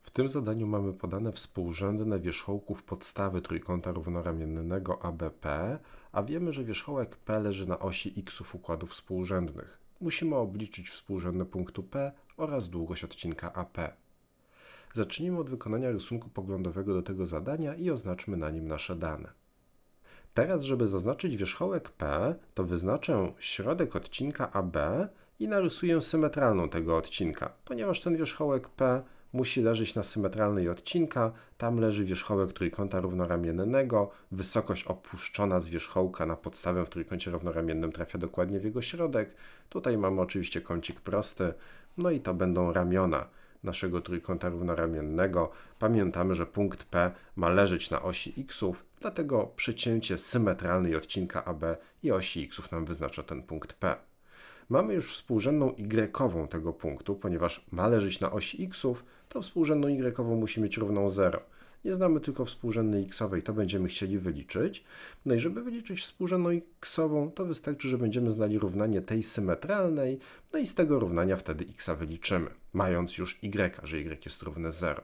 W tym zadaniu mamy podane współrzędne wierzchołków podstawy trójkąta równoramiennego ABP, a wiemy, że wierzchołek P leży na osi xów układów współrzędnych. Musimy obliczyć współrzędne punktu P oraz długość odcinka AP. Zacznijmy od wykonania rysunku poglądowego do tego zadania i oznaczmy na nim nasze dane. Teraz, żeby zaznaczyć wierzchołek P, to wyznaczę środek odcinka AB i narysuję symetralną tego odcinka, ponieważ ten wierzchołek P musi leżeć na symetralnej odcinka, tam leży wierzchołek trójkąta równoramiennego, wysokość opuszczona z wierzchołka na podstawę w trójkącie równoramiennym trafia dokładnie w jego środek. Tutaj mamy oczywiście kącik prosty, no i to będą ramiona naszego trójkąta równoramiennego. Pamiętamy, że punkt P ma leżeć na osi xów, dlatego przecięcie symetralnej odcinka AB i osi xów nam wyznacza ten punkt P. Mamy już współrzędną y tego punktu, ponieważ ma leżeć na osi xów, to współrzędną y musi mieć równą 0. Nie znamy tylko współrzędnej x-owej, to będziemy chcieli wyliczyć. No i żeby wyliczyć współrzędną x-ową, to wystarczy, że będziemy znali równanie tej symetralnej, no i z tego równania wtedy x wyliczymy, mając już y, że y jest równe 0.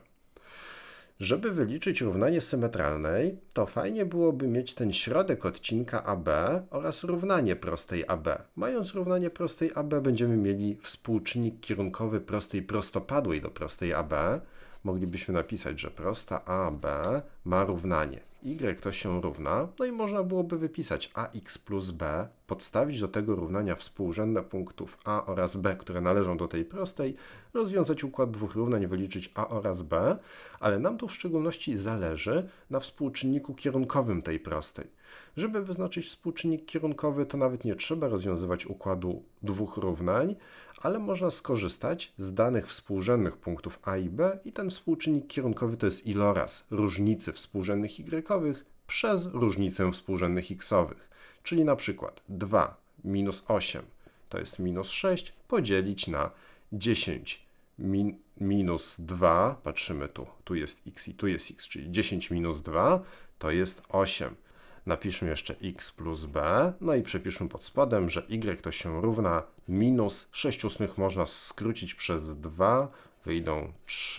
Żeby wyliczyć równanie symetralnej, to fajnie byłoby mieć ten środek odcinka AB oraz równanie prostej AB. Mając równanie prostej AB, będziemy mieli współczynnik kierunkowy prostej prostopadłej do prostej AB. Moglibyśmy napisać, że prosta AB ma równanie y to się równa, no i można byłoby wypisać ax plus b, podstawić do tego równania współrzędne punktów a oraz b, które należą do tej prostej, rozwiązać układ dwóch równań, wyliczyć a oraz b, ale nam tu w szczególności zależy na współczynniku kierunkowym tej prostej. Żeby wyznaczyć współczynnik kierunkowy, to nawet nie trzeba rozwiązywać układu dwóch równań, ale można skorzystać z danych współrzędnych punktów a i b i ten współczynnik kierunkowy to jest iloraz różnicy współrzędnych y przez różnicę współrzędnych x-owych. Czyli na przykład 2 minus 8 to jest minus 6 podzielić na 10 minus 2, patrzymy tu jest x i tu jest x, czyli 10 minus 2 to jest 8. Napiszmy jeszcze x plus b, no i przepiszmy pod spodem, że y to się równa minus 6/8 można skrócić przez 2, wyjdą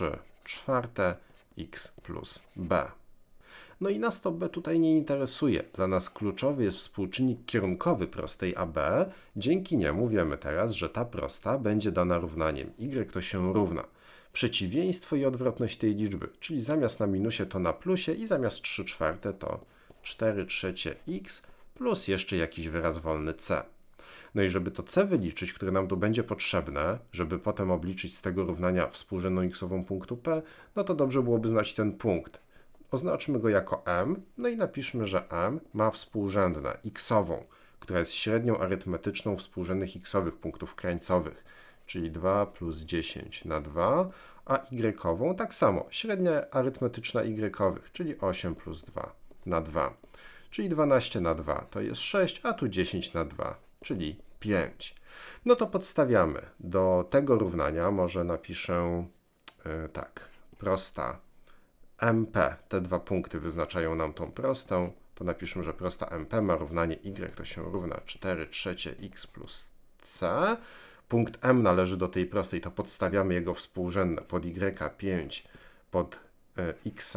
3/4 x plus b. No i nas to b tutaj nie interesuje. Dla nas kluczowy jest współczynnik kierunkowy prostej AB. Dzięki niemu wiemy teraz, że ta prosta będzie dana równaniem y to się równa przeciwieństwo i odwrotność tej liczby, czyli zamiast na minusie to na plusie i zamiast 3/4 to 4/3 x plus jeszcze jakiś wyraz wolny c. No i żeby to c wyliczyć, które nam tu będzie potrzebne, żeby potem obliczyć z tego równania współrzędną x-ową punktu P, no to dobrze byłoby znać ten punkt. Oznaczmy go jako m, no i napiszmy, że m ma współrzędnę x-ową, która jest średnią arytmetyczną współrzędnych x-owych punktów krańcowych, czyli 2 plus 10 na 2, a y-ową tak samo, średnia arytmetyczna y-owych, czyli 8 plus 2 na 2, czyli 12 na 2 to jest 6, a tu 10 na 2, czyli 5. No to podstawiamy do tego równania, może napiszę tak, prosta MP, te dwa punkty wyznaczają nam tą prostą, to napiszmy, że prosta MP ma równanie y to się równa 4/3 x plus c. Punkt M należy do tej prostej, to podstawiamy jego współrzędne pod y 5, pod x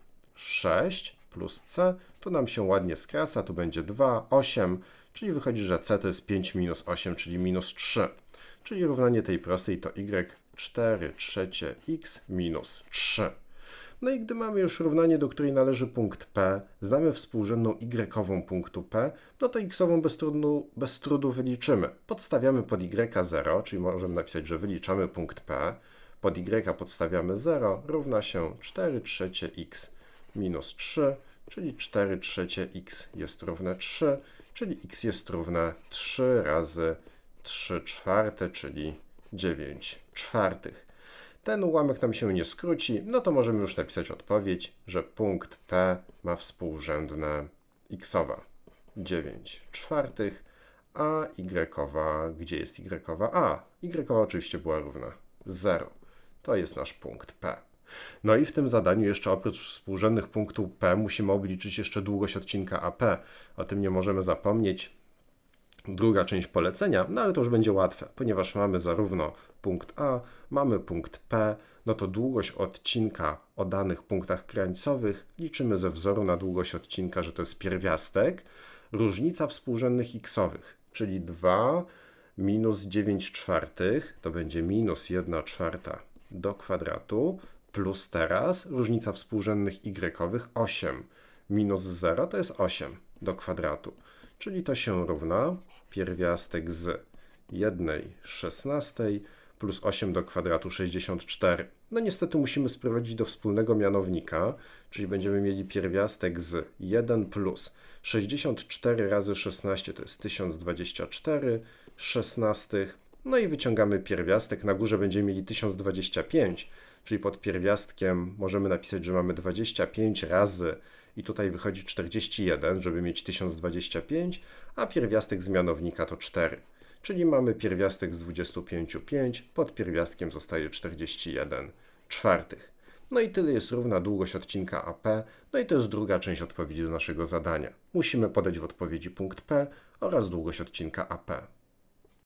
6 plus c. Tu nam się ładnie skraca, tu będzie 2, 8, czyli wychodzi, że c to jest 5 minus 8, czyli minus 3. Czyli równanie tej prostej to y 4/3 x minus 3. No i gdy mamy już równanie, do której należy punkt P, znamy współrzędną y-ową punktu P, no to x-ową bez trudu wyliczymy. Podstawiamy pod y 0, czyli możemy napisać, że wyliczamy punkt P. Pod y podstawiamy 0, równa się 4/3 x minus 3, czyli 4/3 x jest równe 3, czyli x jest równe 3 razy 3/4, czyli 9/4. Ten ułamek nam się nie skróci, no to możemy już napisać odpowiedź, że punkt P ma współrzędne x-owa 9/4, a y-owa, gdzie jest y-owa? A, y-owa oczywiście była równa 0. To jest nasz punkt P. No i w tym zadaniu jeszcze oprócz współrzędnych punktów P musimy obliczyć jeszcze długość odcinka AP. O tym nie możemy zapomnieć. Druga część polecenia, no ale to już będzie łatwe, ponieważ mamy zarówno punkt A, mamy punkt P, no to długość odcinka o danych punktach krańcowych liczymy ze wzoru na długość odcinka, że to jest pierwiastek, różnica współrzędnych xowych, czyli 2 minus 9/4 to będzie minus 1/4 do kwadratu, plus teraz różnica współrzędnych y-owych 8 minus 0 to jest 8 do kwadratu, czyli to się równa pierwiastek z 1/16 plus 8 do kwadratu 64. No niestety musimy sprowadzić do wspólnego mianownika, czyli będziemy mieli pierwiastek z 1 plus 64 razy 16 to jest 1024 szesnastych. No i wyciągamy pierwiastek. Na górze będziemy mieli 1025, czyli pod pierwiastkiem możemy napisać, że mamy 25 razy i tutaj wychodzi 41, żeby mieć 1025, a pierwiastek z mianownika to 4. Czyli mamy pierwiastek z 25, 5, pod pierwiastkiem zostaje 41/4. No i tyle jest równa długość odcinka AP, no i to jest druga część odpowiedzi do naszego zadania. Musimy podać w odpowiedzi punkt P oraz długość odcinka AP.